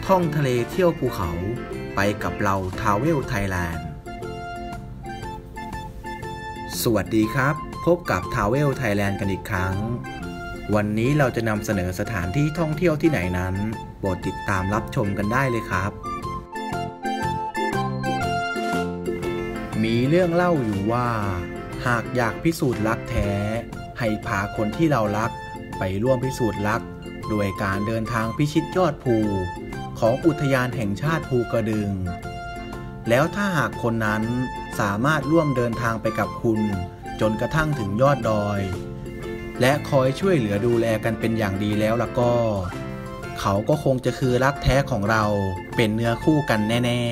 ท่องทะเลเที่ยวภูเขาไปกับเราทราเวลไทยแลนด์สวัสดีครับพบกับทราเวลไทยแลนด์กันอีกครั้งวันนี้เราจะนำเสนอสถานที่ท่องเที่ยวที่ไหนนั้นโปรดติดตามรับชมกันได้เลยครับมีเรื่องเล่าอยู่ว่าหากอยากพิสูจน์รักแท้ให้พาคนที่เรารักไปร่วมพิสูจน์รักโดยการเดินทางพิชิตยอดภูของอุทยานแห่งชาติภูกระดึงแล้วถ้าหากคนนั้นสามารถร่วมเดินทางไปกับคุณจนกระทั่งถึงยอดดอยและคอยช่วยเหลือดูแลกันเป็นอย่างดีแล้วล่ะก็เขาก็คงจะคือรักแท้ของเราเป็นเนื้อคู่กันแน่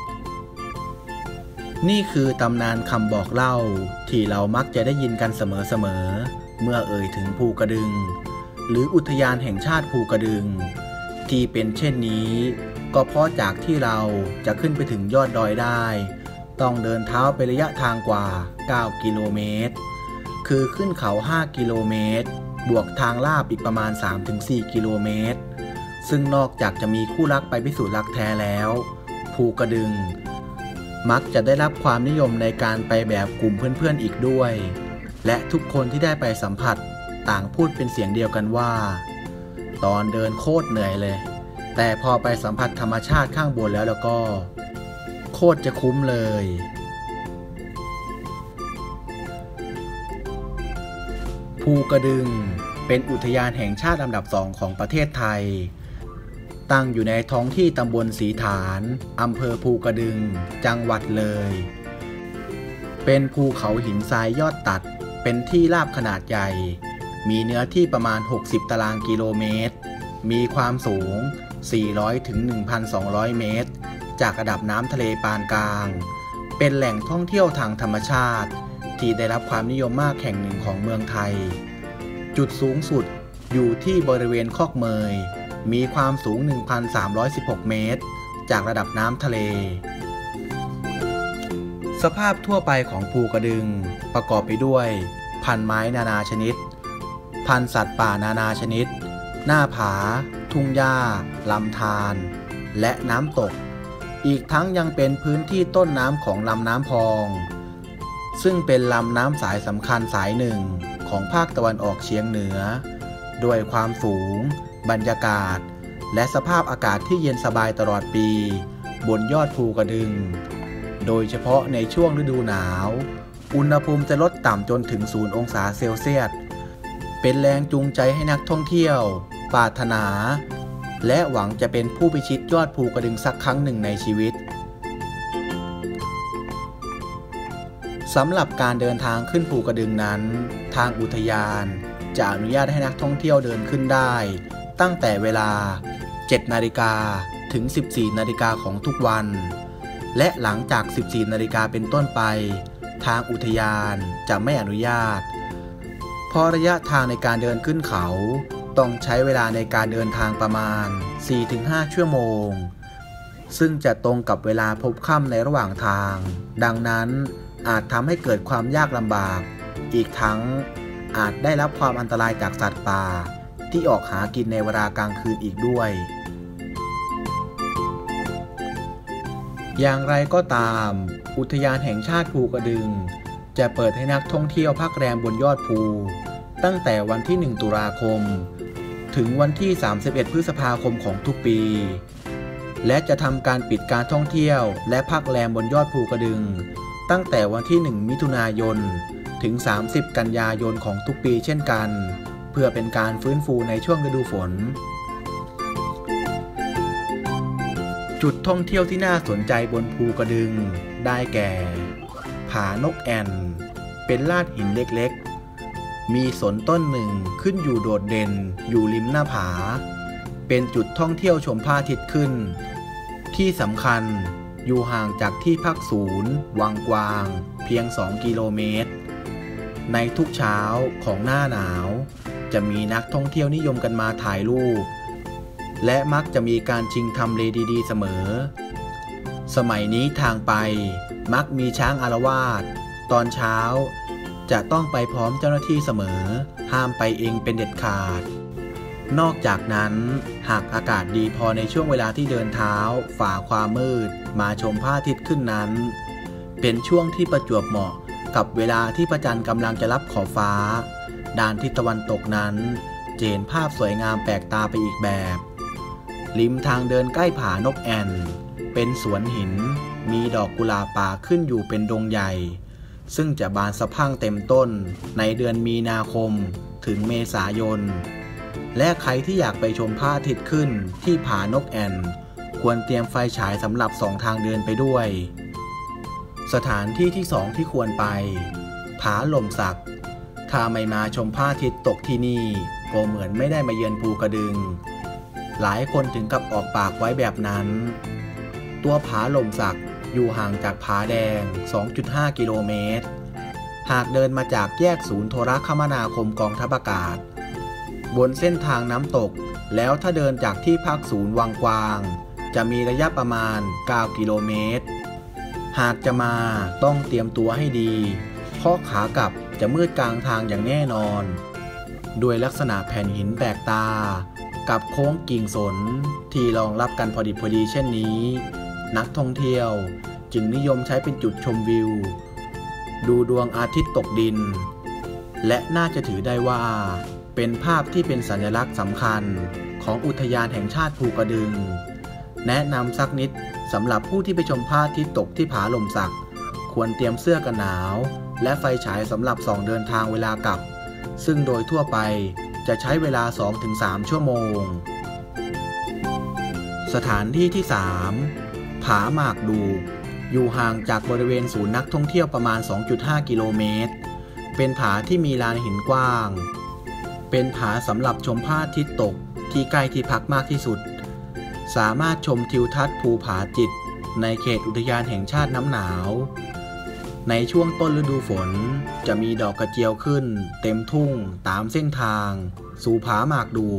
ๆนี่คือตำนานคำบอกเล่าที่เรามักจะได้ยินกันเสมอๆเมื่อเอ่ยถึงภูกระดึงหรืออุทยานแห่งชาติภูกระดึงที่เป็นเช่นนี้ก็เพราะจากที่เราจะขึ้นไปถึงยอดดอยได้ต้องเดินเท้าไประยะทางกว่า9 กิโลเมตรคือขึ้นเขา5 กิโลเมตรบวกทางลาดอีกประมาณ 3-4 กิโลเมตรซึ่งนอกจากจะมีคู่รักไปพิสูจน์รักแท้แล้วภูกระดึงมักจะได้รับความนิยมในการไปแบบกลุ่มเพื่อนๆอีกด้วยและทุกคนที่ได้ไปสัมผัสต่างพูดเป็นเสียงเดียวกันว่าตอนเดินโคตรเหนื่อยเลยแต่พอไปสัมผัสธรรมชาติข้างบนแล้วก็โคตรจะคุ้มเลยภูกระดึงเป็นอุทยานแห่งชาติอันดับ 2ของประเทศไทยตั้งอยู่ในท้องที่ตำบลศรีฐานอำเภอภูกระดึงจังหวัดเลยเป็นภูเขาหินทรายยอดตัดเป็นที่ราบขนาดใหญ่มีเนื้อที่ประมาณ60 ตารางกิโลเมตรมีความสูง400 ถึง 1,200 เมตรจากระดับน้ำทะเลปานกลางเป็นแหล่งท่องเที่ยวทางธรรมชาติที่ได้รับความนิยมมากแห่งหนึ่งของเมืองไทยจุดสูงสุดอยู่ที่บริเวณคอกเมยมีความสูง 1,316 เมตรจากระดับน้ำทะเลสภาพทั่วไปของภูกระดึงประกอบไปด้วยพันไม้นานาชนิดพันสัตว์ป่านานาชนิดหน้าผาทุ่งหญ้าลำธารและน้ำตกอีกทั้งยังเป็นพื้นที่ต้นน้ำของลำน้ำพองซึ่งเป็นลำน้ำสายสำคัญสายหนึ่งของภาคตะวันออกเฉียงเหนือด้วยความสูงบรรยากาศและสภาพอากาศที่เย็นสบายตลอดปีบนยอดภูกระดึงโดยเฉพาะในช่วงฤดูหนาวอุณหภูมิจะลดต่ำจนถึง0 องศาเซลเซียสเป็นแรงจูงใจให้นักท่องเที่ยวปรารถนาและหวังจะเป็นผู้พิชิตยอดภูกระดึงสักครั้งหนึ่งในชีวิตสำหรับการเดินทางขึ้นภูกระดึงนั้นทางอุทยานจะอนุญาตให้นักท่องเที่ยวเดินขึ้นได้ตั้งแต่เวลา 7 นาฬิกาถึง 14 นาฬิกาของทุกวันและหลังจาก 14 นาฬิกาเป็นต้นไปทางอุทยานจะไม่อนุญาตเพราะระยะทางในการเดินขึ้นเขาต้องใช้เวลาในการเดินทางประมาณ 4-5 ชั่วโมงซึ่งจะตรงกับเวลาพบค่ำในระหว่างทางดังนั้นอาจทำให้เกิดความยากลำบากอีกทั้งอาจได้รับความอันตรายจากสัตว์ป่าที่ออกหากินในเวลากลางคืนอีกด้วยอย่างไรก็ตามอุทยานแห่งชาติภูกระดึงจะเปิดให้นักท่องเที่ยวพักแรมบนยอดภูตั้งแต่วันที่ 1 ตุลาคมถึงวันที่ 31 พฤษภาคมของทุกปีและจะทำการปิดการท่องเที่ยวและพักแรมบนยอดภูกระดึงตั้งแต่วันที่ 1 มิถุนายนถึง 30 กันยายนของทุกปีเช่นกันเพื่อเป็นการฟื้นฟูในช่วงฤดูฝนจุดท่องเที่ยวที่น่าสนใจบนภูกระดึงได้แก่ผานกแอ่นเป็นลาดหินเล็กๆมีสนต้นหนึ่งขึ้นอยู่โดดเด่นอยู่ริมหน้าผาเป็นจุดท่องเที่ยวชมพระอาทิตย์ขึ้นที่สำคัญอยู่ห่างจากที่พักศูนย์วังกวางเพียง 2 กิโลเมตรในทุกเช้าของหน้าหนาวจะมีนักท่องเที่ยวนิยมกันมาถ่ายรูปและมักจะมีการชิงทำเลดีๆเสมอสมัยนี้ทางไปมักมีช้างอาละวาดตอนเช้าจะต้องไปพร้อมเจ้าหน้าที่เสมอห้ามไปเองเป็นเด็ดขาดนอกจากนั้นหากอากาศดีพอในช่วงเวลาที่เดินเท้าฝ่าความมืดมาชมพระอาทิตย์ขึ้นนั้นเป็นช่วงที่ประจวบเหมาะกับเวลาที่พระจันทร์กำลังจะรับขอบฟ้าด้านทิศตะวันตกนั้นจะเห็นภาพสวยงามแปลกตาไปอีกแบบริมทางเดินใกล้ผานกแอ่นเป็นสวนหินมีดอกกุหลาบป่าขึ้นอยู่เป็นดงใหญ่ซึ่งจะบานสะพรั่งเต็มต้นในเดือนมีนาคมถึงเมษายนและใครที่อยากไปชมพระอาทิตย์ขึ้นที่ผานกแอ่นควรเตรียมไฟฉายสำหรับ2 ทางเดินไปด้วยสถานที่ที่2ที่ควรไปผาหล่มสักถ้าไม่มาชมพระอาทิตย์ตกที่นี่ก็เหมือนไม่ได้มาเยือนภูกระดึงหลายคนถึงกับออกปากไว้แบบนั้นตัวผาหล่มสักอยู่ห่างจากผาแดง 2.5 กิโลเมตรหากเดินมาจากแยกศูนย์โทรคมนาคมกองทัพอากาศบนเส้นทางน้ำตกแล้วถ้าเดินจากที่พักศูนย์วังกวางจะมีระยะประมาณ 9 กิโลเมตรหากจะมาต้องเตรียมตัวให้ดีเพราะขากลับจะมืดกลางทางอย่างแน่นอนด้วยลักษณะแผ่นหินแปลกตากับโค้งกิ่งสนที่รองรับกันพอดีเช่นนี้นักท่องเที่ยวจึงนิยมใช้เป็นจุดชมวิวดูดวงอาทิตย์ตกดินและน่าจะถือได้ว่าเป็นภาพที่เป็นสัญลักษณ์สำคัญของอุทยานแห่งชาติภูกระดึงแนะนำสักนิดสำหรับผู้ที่ไปชมพระอาทิตย์ตกที่ผาหล่มสักควรเตรียมเสื้อกันหนาวและไฟฉายสำหรับส่องเดินทางเวลากลับซึ่งโดยทั่วไปจะใช้เวลา 2-3 ชั่วโมงสถานที่ที่3ผาหมากดูอยู่ห่างจากบริเวณศูนย์นักท่องเที่ยวประมาณ 2.5 กิโลเมตรเป็นผาที่มีลานหินกว้างเป็นผาสำหรับชมพระอาทิตย์ตกที่ใกล้ที่พักมากที่สุดสามารถชมทิวทัศน์ภูผาจิตในเขตอุทยานแห่งชาติน้ำหนาวในช่วงต้นฤดูฝนจะมีดอกกระเจียวขึ้นเต็มทุ่งตามเส้นทางสู่ผาหมากดู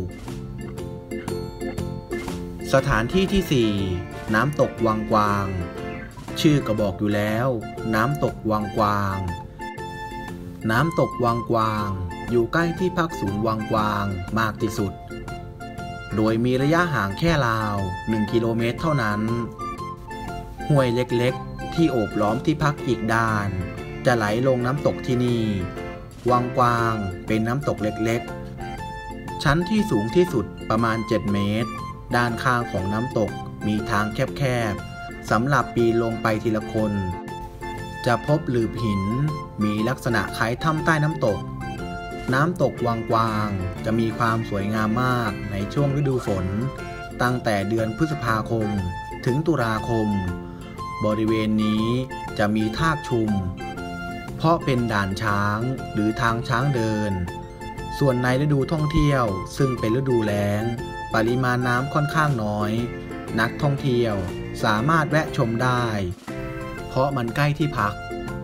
สถานที่ที่4น้ำตกวังกวางชื่อก็บอกอยู่แล้วน้ำตกวังกวางน้ำตกวังกวางอยู่ใกล้ที่พักศูนย์วังกวางมากที่สุดโดยมีระยะห่างแค่ราว1 กิโลเมตรเท่านั้นห้วยเล็กๆที่โอบล้อมที่พักอีกด้านจะไหลลงน้ำตกที่นี่วังกวางเป็นน้ำตกเล็กๆชั้นที่สูงที่สุดประมาณ7 เมตรด้านข้างของน้ำตกมีทางแคบๆสำหรับปีนลงไปทีละคนจะพบหลืบหินมีลักษณะคล้ายถ้ำใต้น้ำตกน้ำตกวังกวางจะมีความสวยงามมากในช่วงฤดูฝนตั้งแต่เดือนพฤษภาคมถึงตุลาคมบริเวณนี้จะมีทากชุมเพราะเป็นด่านช้างหรือทางช้างเดินส่วนในฤดูท่องเที่ยวซึ่งเป็นฤดูแล้งปริมาณน้ำค่อนข้างน้อยนักท่องเที่ยวสามารถแวะชมได้เพราะมันใกล้ที่พัก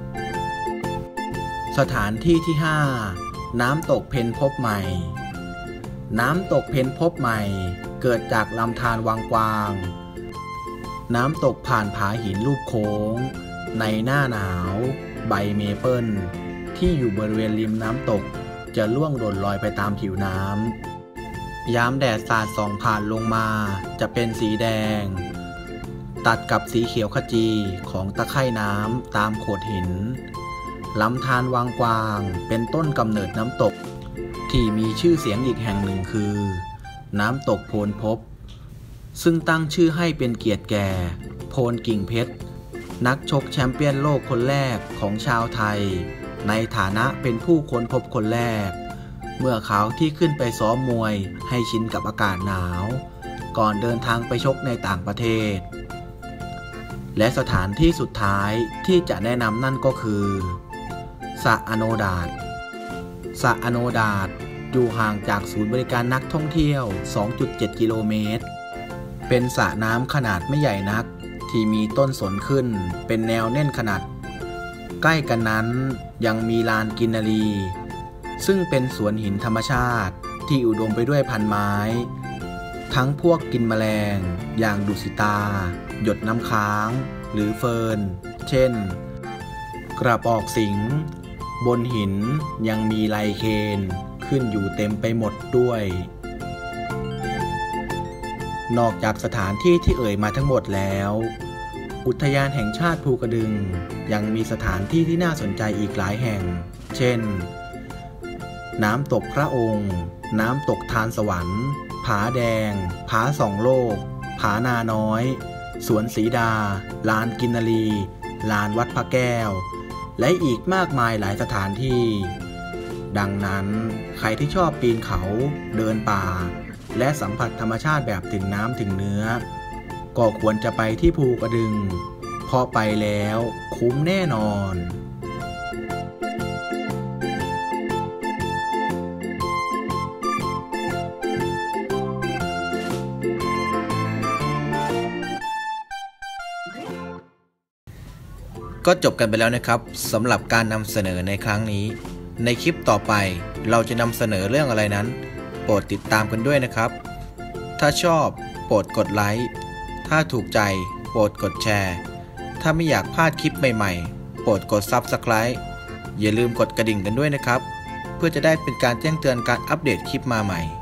สถานที่ที่5น้ำตกเพ็ญพบใหม่น้ำตกเพ็ญพบใหม่เกิดจากลำธารวังกวางน้ำตกผ่านผาหินรูปโค้งในหน้าหนาวใบเมเปิลที่อยู่บริเวณริมน้ำตกจะล่วงหล่นลอยไปตามผิวน้ำยามแดดสาดส่องผ่านลงมาจะเป็นสีแดงตัดกับสีเขียวขจีของตะไคร่น้ำตามโขดหินลำธารวังกวางเป็นต้นกำเนิดน้ำตกที่มีชื่อเสียงอีกแห่งหนึ่งคือน้ำตกโพนพบซึ่งตั้งชื่อให้เป็นเกียรติแก่โพนกิ่งเพชรนักชกแชมเปี้ยนโลกคนแรกของชาวไทยในฐานะเป็นผู้ค้นพบคนแรกเมื่อเขาที่ขึ้นไปซ้อมมวยให้ชินกับอากาศหนาวก่อนเดินทางไปชกในต่างประเทศและสถานที่สุดท้ายที่จะแนะนำนั่นก็คือสระอโนดาตสระอโนดาตอยู่ห่างจากศูนย์บริการนักท่องเที่ยว 2.7 กิโลเมตรเป็นสระน้ำขนาดไม่ใหญ่นักที่มีต้นสนขึ้นเป็นแนวแน่นขนาดใกล้กันนั้นยังมีลานกินนารีซึ่งเป็นสวนหินธรรมชาติที่อุดมไปด้วยพันไม้ทั้งพวกกินแมลงอย่างดุสิตาหยดน้ำค้างหรือเฟิร์นเช่นกระปอกสิงบนหินยังมีไลเคนขึ้นอยู่เต็มไปหมดด้วยนอกจากสถานที่ที่เอ่ยมาทั้งหมดแล้วอุทยานแห่งชาติภูกระดึงยังมีสถานที่ที่น่าสนใจอีกหลายแห่งเช่นน้ำตกพระองค์น้ำตกทานสวรรค์ผาแดงผาสองโลกผานาน้อยสวนสีดาลานกินนารีลานวัดพระแก้วและอีกมากมายหลายสถานที่ดังนั้นใครที่ชอบปีนเขาเดินป่าและสัมผัสธรรมชาติแบบถึงน้ำถึงเนื้อก็ควรจะไปที่ภูกระดึงเพราะไปแล้วคุ้มแน่นอนก็จบกันไปแล้วนะครับสำหรับการนำเสนอในครั้งนี้ในคลิปต่อไปเราจะนำเสนอเรื่องอะไรนั้นโปรดติดตามกันด้วยนะครับถ้าชอบโปรดกดไลค์ถ้าถูกใจโปรดกดแชร์ถ้าไม่อยากพลาดคลิปใหม่ๆโปรดกด Subscribe อย่าลืมกดกระดิ่งกันด้วยนะครับเพื่อจะได้เป็นการแจ้งเตือนการอัปเดตคลิปมาใหม่